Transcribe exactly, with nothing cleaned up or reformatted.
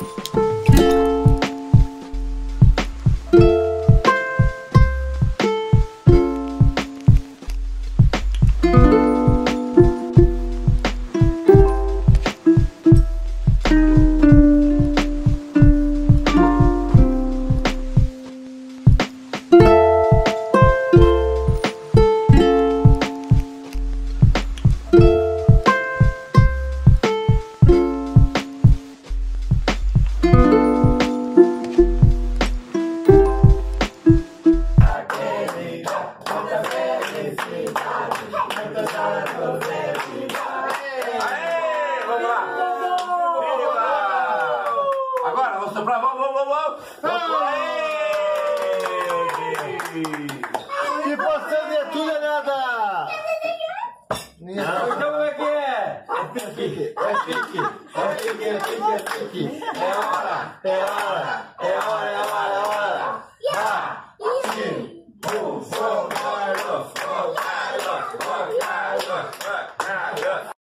Agora, vou soprar, vamos, vamos, vamos, vamos! Se você é tudo é nada! Então como é que é? É pique, é pique, é pique, é pique, é pique. É hora, é hora, é hora, é hora, é hora.